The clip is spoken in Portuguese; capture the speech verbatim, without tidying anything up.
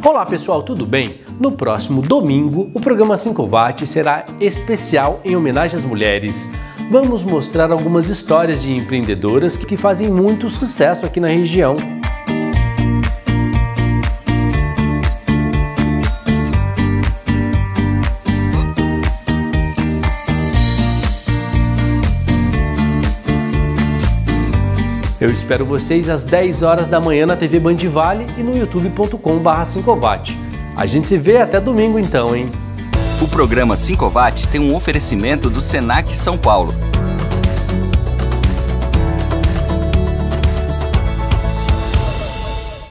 Olá pessoal, tudo bem? No próximo domingo, o programa cinco watt será especial em homenagem às mulheres. Vamos mostrar algumas histórias de empreendedoras que fazem muito sucesso aqui na região. Eu espero vocês às dez horas da manhã na T V Band Vale e no youtube ponto com barra cinco watt. A gente se vê até domingo então, hein? O programa cinco watt tem um oferecimento do Senac São Paulo.